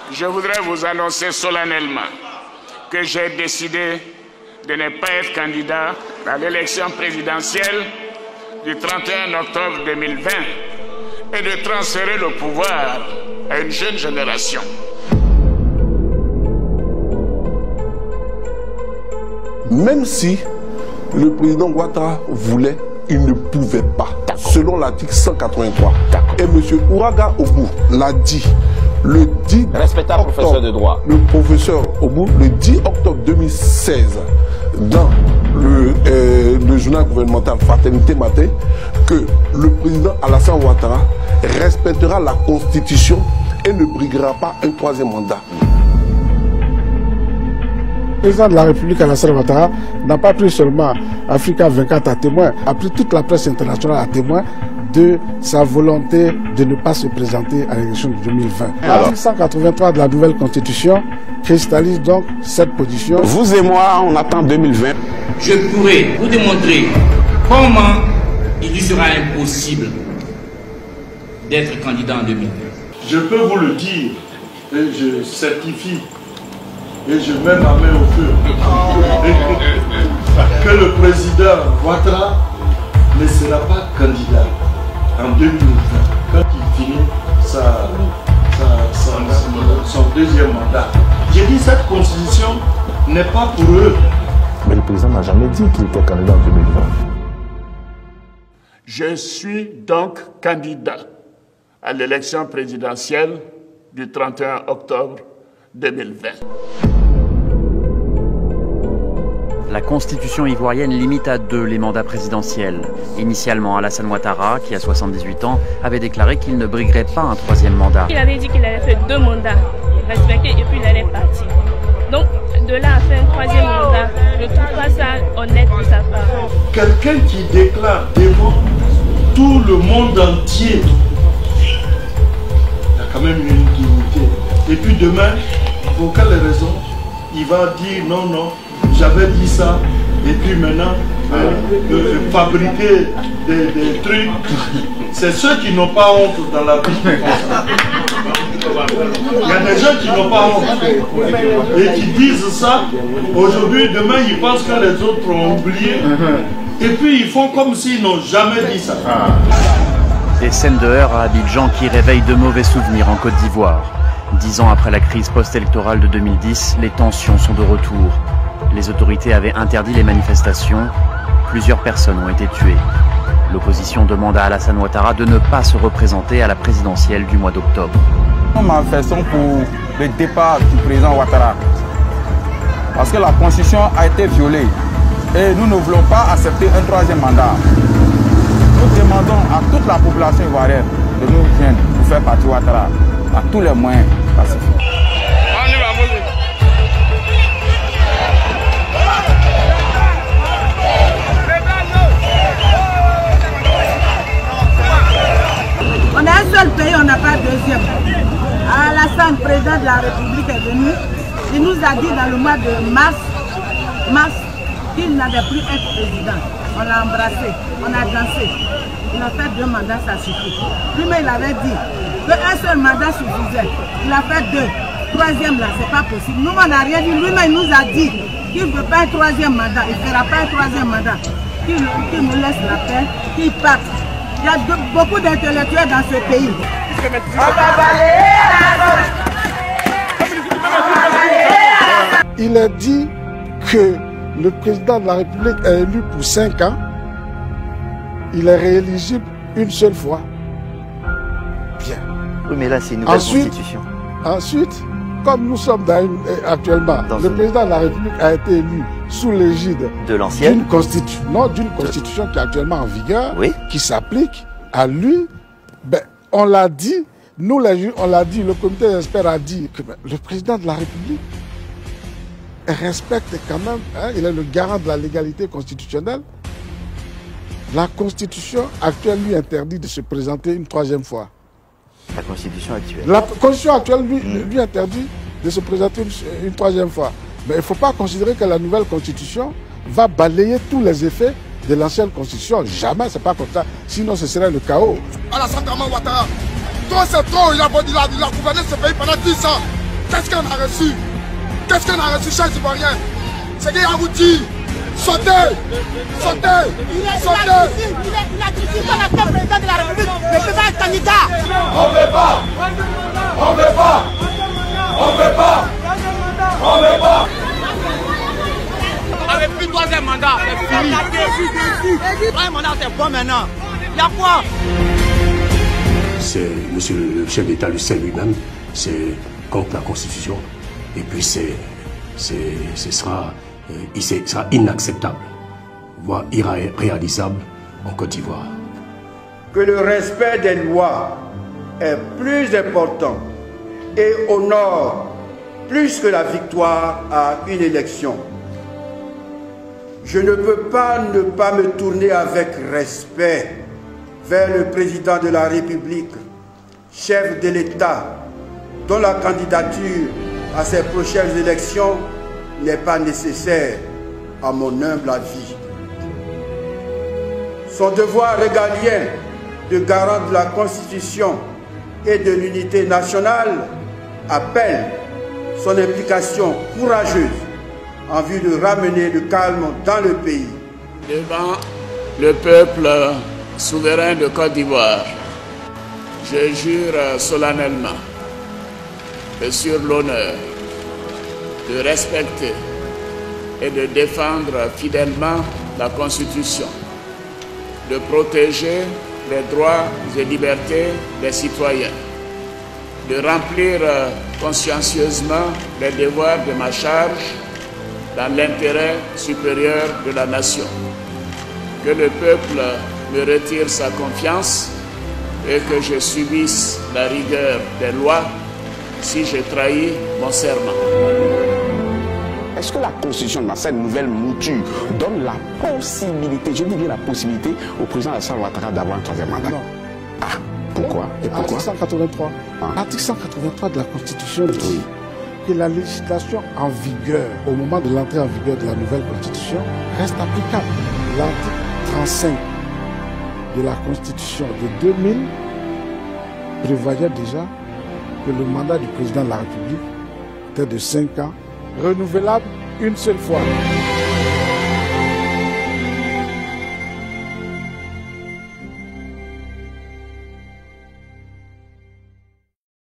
je voudrais vous annoncer solennellement que j'ai décidé de ne pas être candidat à l'élection présidentielle du 31 octobre 2020 et de transférer le pouvoir à une jeune génération. Même si le président Ouattara voulait, il ne pouvait pas, selon l'article 183. Et M. Ouraga Ogbou l'a dit le 10 respectable octobre, professeur de droit. Le professeur Ogbou, le 10 octobre 2016, dans le journal gouvernemental Fraternité Matin, que le président Alassane Ouattara respectera la Constitution et ne briguera pas un troisième mandat. Le président de la République Alassane Ouattara n'a pas pris seulement Africa 24 à témoin, a pris toute la presse internationale à témoin de sa volonté de ne pas se présenter à l'élection de 2020. L'article 183 de la nouvelle constitution cristallise donc cette position. Vous et moi, on attend 2020. Je pourrais vous démontrer comment il lui sera impossible d'être candidat en 2020. Je peux vous le dire et je certifie et je mets ma main au feu que le président Ouattara ne sera pas candidat en 2020 quand il finit son deuxième mandat. J'ai dit cette constitution n'est pas pour eux. Mais le président n'a jamais dit qu'il était candidat en 2020. Je suis donc candidat à l'élection présidentielle du 31 octobre 2020. La constitution ivoirienne limite à 2 les mandats présidentiels. Initialement, Alassane Ouattara, qui a 78 ans, avait déclaré qu'il ne briguerait pas un troisième mandat. Il avait dit qu'il allait faire 2 mandats respectés et puis il allait partir. Donc, de là à faire un troisième mandat, je ne trouve pas ça honnête de sa part. Quelqu'un qui déclare devant tout le monde entier, il y a quand même une dignité. Et puis demain, pour quelle raison il va dire non, non, j'avais dit ça, et puis maintenant, fabriquer des trucs, c'est ceux qui n'ont pas honte dans la vie. Il y a des gens qui n'ont pas honte et qui disent ça, aujourd'hui, demain, ils pensent que les autres ont oublié, et puis ils font comme s'ils n'ont jamais dit ça. Des scènes de heurts à Abidjan qui réveillent de mauvais souvenirs en Côte d'Ivoire. 10 ans après la crise post-électorale de 2010, les tensions sont de retour. Les autorités avaient interdit les manifestations. Plusieurs personnes ont été tuées. L'opposition demande à Alassane Ouattara de ne pas se représenter à la présidentielle du mois d'octobre. Nous manifestons pour le départ du président Ouattara. Parce que la constitution a été violée. Et nous ne voulons pas accepter un troisième mandat. Nous demandons à toute la population ivoirienne de nous joindre pour faire partie Ouattara à tous les moyens pacifiques. On a un seul pays, on n'a pas deuxième. Alassane, président de la République, est venu. Il nous a dit dans le mois de mars qu'il n'allait plus être président. On l'a embrassé, on a dansé. Il a fait 2 mandats, ça suffit. Lui-même, il avait dit qu'un seul mandat suffisait. Il a fait 2. Troisième, là, c'est pas possible. Nous, on n'a rien dit. Lui-même, il nous a dit qu'il ne veut pas un troisième mandat. Il ne fera pas un troisième mandat. Qu'il nous laisse la paix, qu'il parte. Il y a beaucoup d'intellectuels dans ce pays. Il a dit que le président de la République est élu pour 5 ans. Il est rééligible une seule fois. Bien. Oui, mais là, c'est une nouvelle constitution. Ensuite, comme nous sommes actuellement, le président de la République a été élu sous l'égide de l'ancienne d'une constitution qui est actuellement en vigueur, qui s'applique à lui. Ben, on l'a dit, nous on l'a dit, le comité d'experts a dit que le président de la République respecte quand même, il est le garant de la légalité constitutionnelle. La constitution actuelle lui interdit de se présenter une troisième fois. La constitution actuelle. La constitution actuelle lui interdit de se présenter une troisième fois. Mais il ne faut pas considérer que la nouvelle constitution va balayer tous les effets de l'ancienne constitution. Jamais, c'est pas comme ça. Sinon, ce serait le chaos. Alassane Ouattara, toi c'est trop, il a gouverné ce pays pendant 10 ans. Qu'est-ce qu'on a reçu? Qu'est-ce qu'on a reçu, chers Ivoiriens? C'est qu'il a vous dit, sautez, sautez, sautez. Il a critiqué l'actuel président de la République, mais c'est pas un candidat. On ne veut pas, on ne veut pas, on ne veut pas, on ne veut pas. Avec plus de troisième mandat, c'est fini. Troisième mandat, c'est bon maintenant. Il y a quoi? C'est monsieur le chef d'État le sait lui-même, c'est contre la Constitution. Et puis ce sera inacceptable, voire irréalisable en Côte d'Ivoire. Que le respect des lois est plus important et honore plus que la victoire à une élection. Je ne peux pas ne pas me tourner avec respect vers le président de la République, chef de l'État, dont la candidature à ces prochaines élections n'est pas nécessaire, à mon humble avis. Son devoir régalien de garant de la Constitution et de l'unité nationale appelle son implication courageuse en vue de ramener le calme dans le pays. Devant le peuple souverain de Côte d'Ivoire, je jure solennellement et sur l'honneur de respecter et de défendre fidèlement la Constitution, de protéger les droits et libertés des citoyens, de remplir consciencieusement les devoirs de ma charge dans l'intérêt supérieur de la nation. Que le peuple me retire sa confiance et que je subisse la rigueur des lois si je trahis mon serment. Est-ce que la Constitution, dans cette nouvelle mouture, donne la possibilité, je dis bien la possibilité, au président Alassane Ouattara d'avoir un troisième mandat? Non. Ah, pourquoi? Et pourquoi? Article 183. L'article 183 de la Constitution dit que la législation en vigueur, au moment de l'entrée en vigueur de la nouvelle Constitution, reste applicable. L'article 35 de la Constitution de 2000 prévoyait déjà que le mandat du président de la République était de 5 ans, renouvelable une seule fois.